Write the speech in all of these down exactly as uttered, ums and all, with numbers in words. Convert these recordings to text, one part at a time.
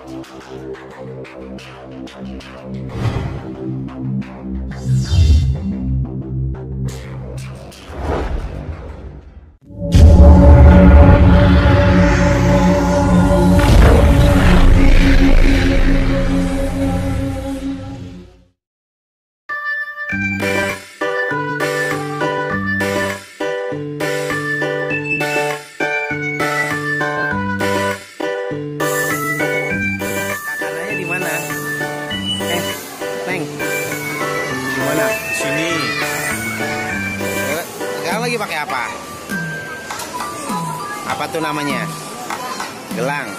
Sini. Sekarang lagi pakai apa? Apa tuh namanya? Gelang.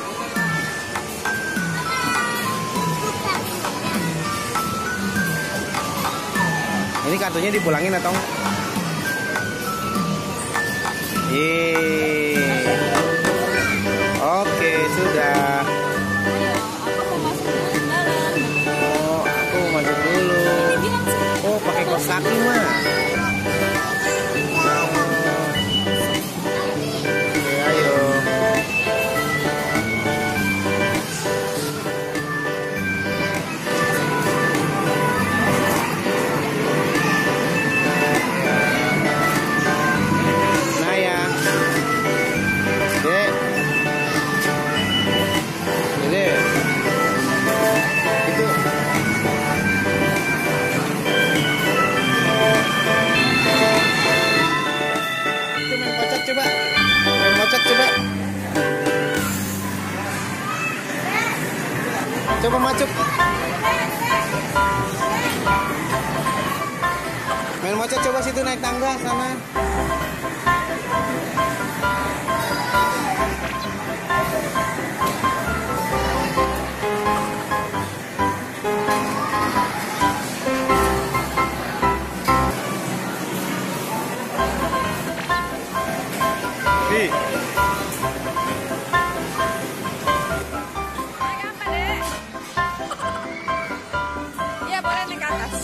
Ini kartunya dipulangin atau? Yeay. Oke, sudah. Oh, aku masuk dulu. Oh, pakai kaos kaki mah. Oke, ayo. Nah ya, Dek. Dek. Itu. Coba, main mocet coba. Coba macuk. Main mocet coba situ naik tangga sana. Di. Naik apa, Dek? Iya, boleh naik ke atas.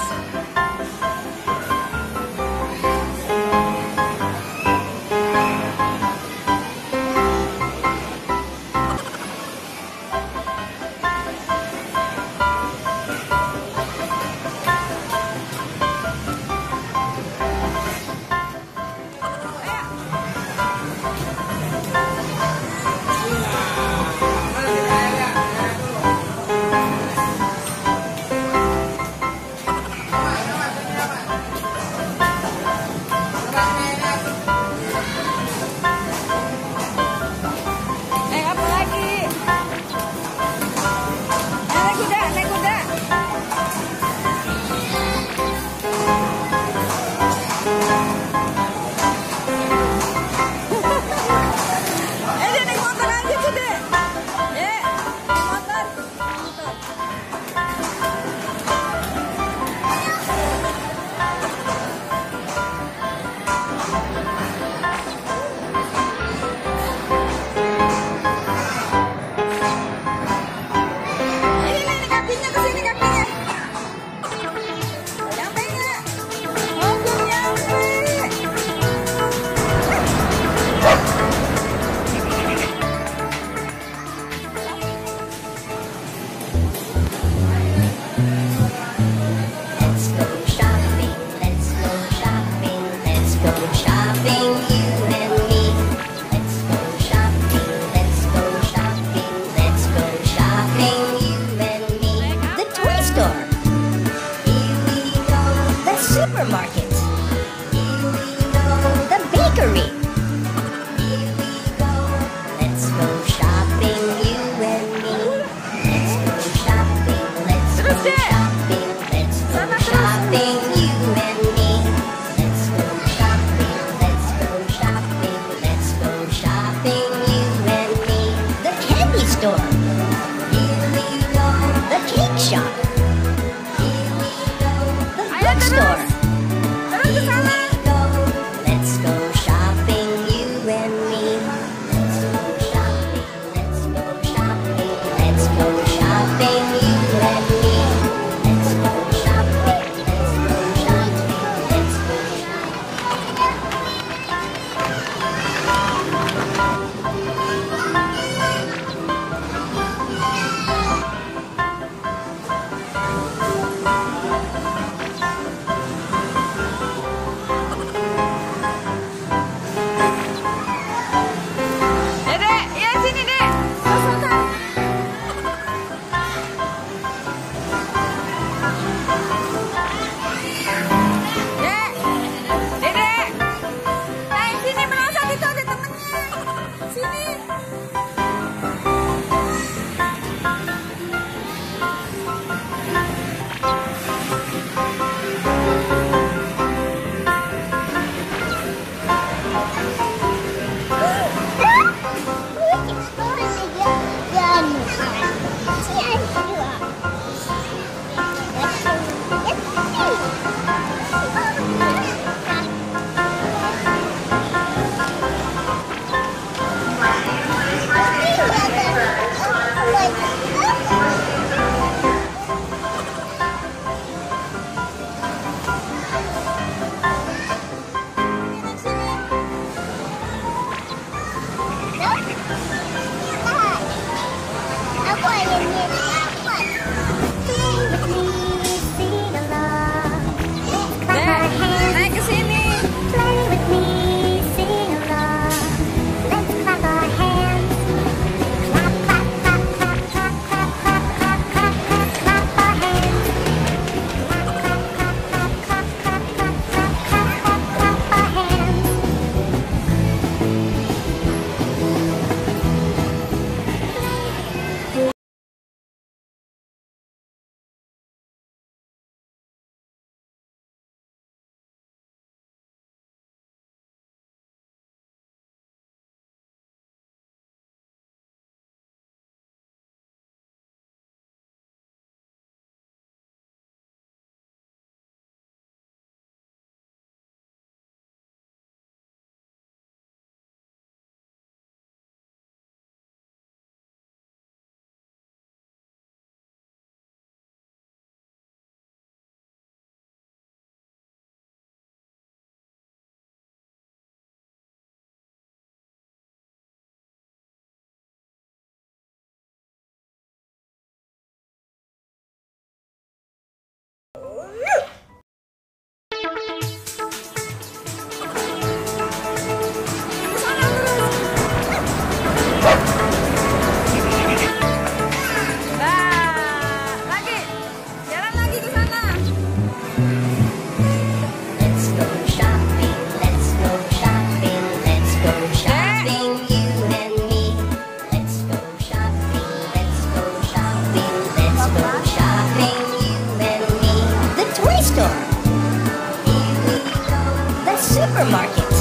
Supermarket,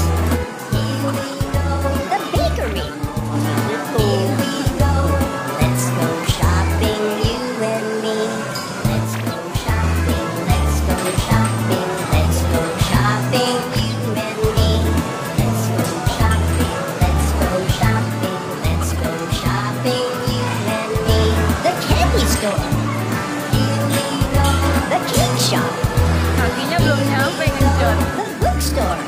the bakery. Here we go. Let's go shopping, you and me. Let's go shopping, let's go shopping, let's go shopping, you and me. Let's go shopping, let's go shopping, let's go shopping, you and me. The candy store. Here we go. The cake shop. Kakinya belum nyampe ngejar. The bookstore.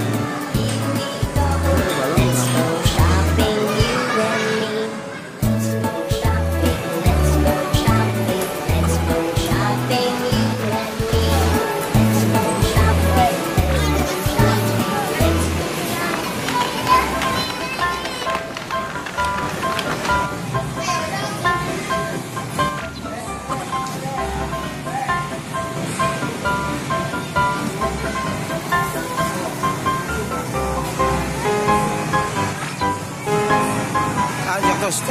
Terus.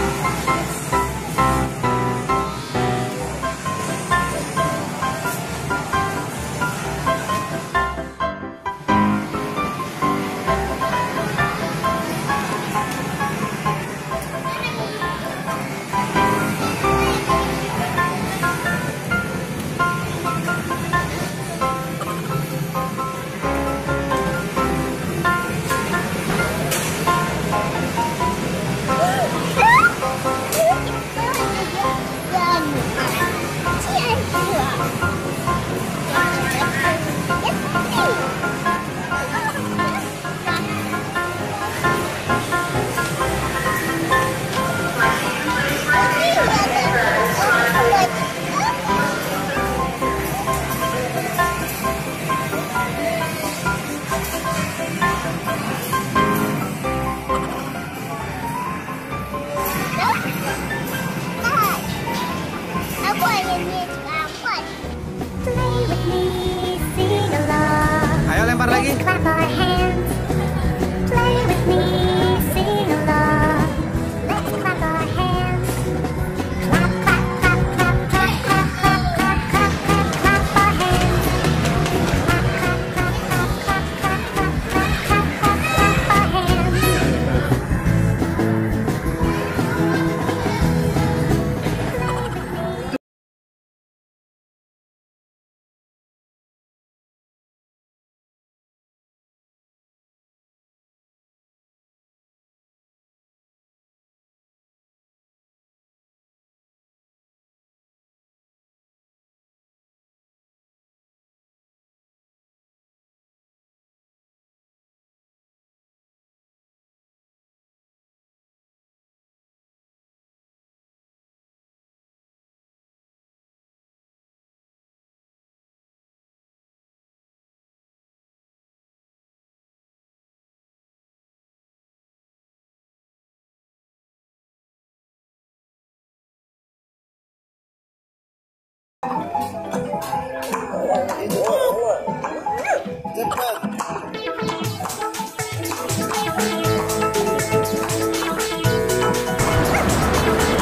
Ayo lempar lagi.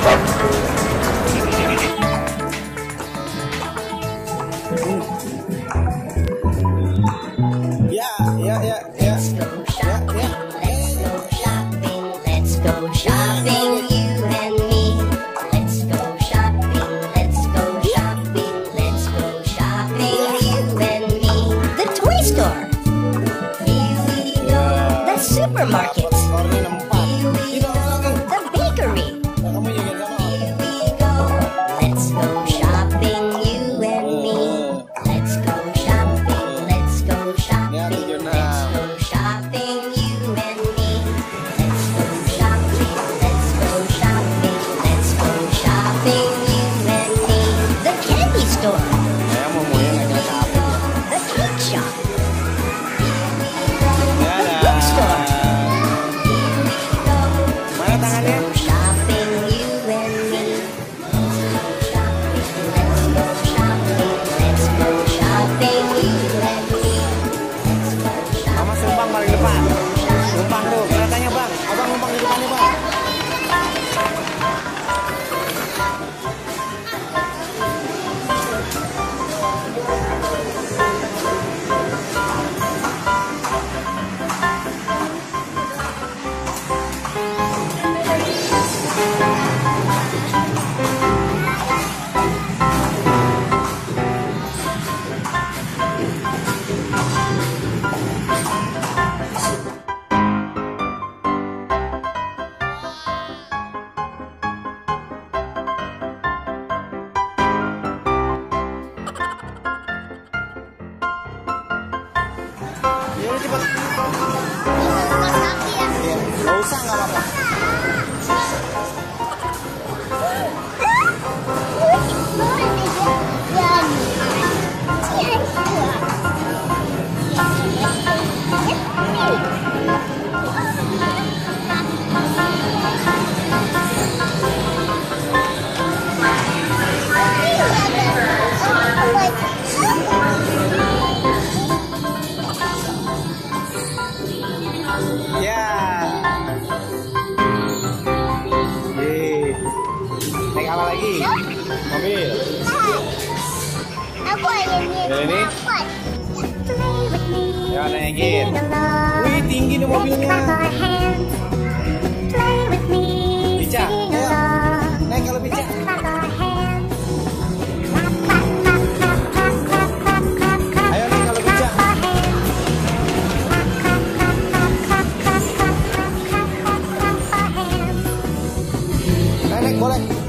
Ya, ya, ya, ya. Let's go shopping, let's go shopping, let's go shopping, you and me. Let's go shopping, let's go shopping, let's go shopping, you and me. The toy store. Here we go. The supermarket. Skornya empat. Tiga orang lagi. The bakery. Nah, kamu jangan sama. Here we go. Let's go shopping, you and me. Let's go shopping, let's go shopping, let's go shopping, you and me. Let's go shopping, let's go shopping, let's go shopping, you and me. The candy store, Saya mau mau yang agak capek. the cake shop, Dadah. bookstore. Mana tangannya? Go shopping, you and me. Let's go shopping, let's go shopping, you and me. Let's go shopping. Mama sumpang paling depan. Sumpang tuh, kelihatannya bang. Abang numpang di depannya bang. Ya udah cepat. Iya, nggak usah nggak apa-apa. Ya. Yeay. Naik apa lagi? Mobil. Aku ada Yang ini? dapat. Ya naikin. Wih tinggi nih mobilnya. Bica, ayo. Naik kalau Bica. Ayo naik kalau Bica. Naik, naik boleh.